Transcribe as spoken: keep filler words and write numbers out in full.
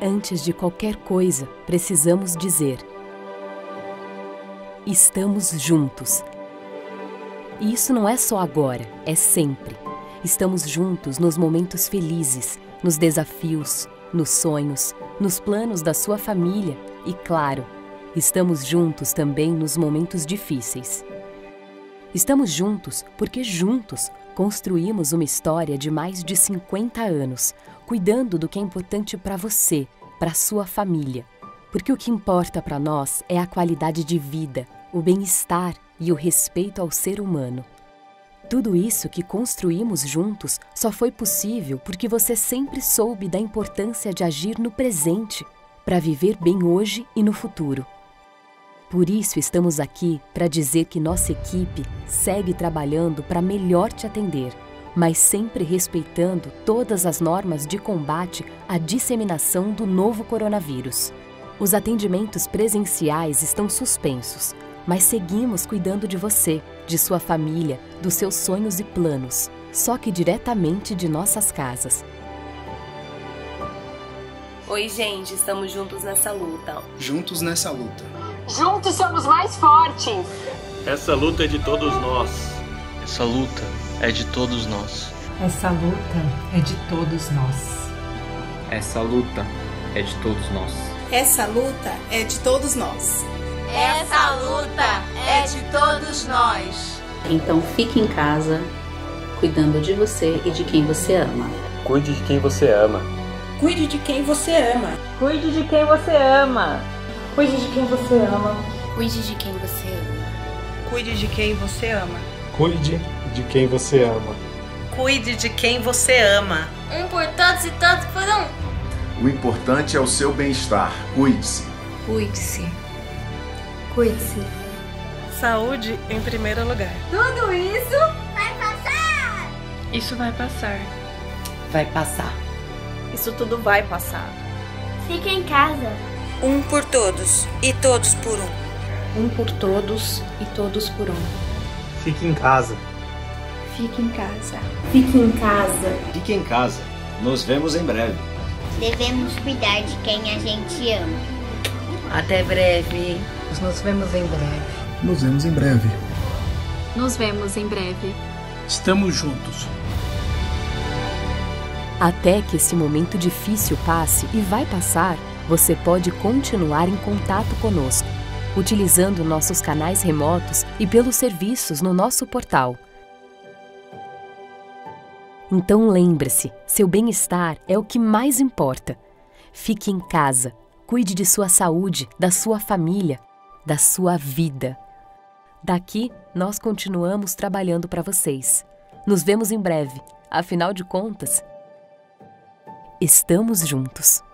Antes de qualquer coisa, precisamos dizer: estamos juntos. E isso não é só agora, é sempre. Estamos juntos nos momentos felizes, nos desafios, nos sonhos, nos planos da sua família e, claro, estamos juntos também nos momentos difíceis. Estamos juntos porque juntos construímos uma história de mais de cinquenta anos, cuidando do que é importante para você, para sua família. Porque o que importa para nós é a qualidade de vida, o bem-estar e o respeito ao ser humano. Tudo isso que construímos juntos só foi possível porque você sempre soube da importância de agir no presente para viver bem hoje e no futuro. Por isso estamos aqui para dizer que nossa equipe segue trabalhando para melhor te atender, mas sempre respeitando todas as normas de combate à disseminação do novo coronavírus. Os atendimentos presenciais estão suspensos, mas seguimos cuidando de você, de sua família, dos seus sonhos e planos, só que diretamente de nossas casas. Oi, gente, estamos juntos nessa luta. Juntos nessa luta. Juntos somos mais fortes. Essa luta é de todos nós. Essa luta é de todos nós. Essa luta é de todos nós. Essa luta é de todos nós. Essa luta é de todos nós. Essa luta é de todos nós. Então fique em casa, cuidando de você e de quem você ama. Cuide de quem você ama. Cuide de quem você ama. Cuide de quem você ama. Cuide de quem você ama. Cuide de quem você ama. Cuide de quem você ama. Cuide de quem você ama. Cuide de quem você ama. Um por todos e todos por um. O importante é o seu bem-estar. Cuide-se. Cuide-se. Cuide-se. Saúde em primeiro lugar. Tudo isso vai passar. Isso vai passar. Vai passar. Isso tudo vai passar. Fique em casa. Um por todos e todos por um. Um por todos e todos por um. Fique em casa. Fique em casa. Fique em casa. Fique em casa. Nos vemos em breve. Devemos cuidar de quem a gente ama. Até breve. Nos vemos em breve. Nos vemos em breve. Nos vemos em breve. Estamos juntos. Até que esse momento difícil passe e vai passar, você pode continuar em contato conosco, utilizando nossos canais remotos e pelos serviços no nosso portal. Então lembre-se, seu bem-estar é o que mais importa. Fique em casa, cuide de sua saúde, da sua família, da sua vida. Daqui, nós continuamos trabalhando para vocês. Nos vemos em breve. Afinal de contas, estamos juntos.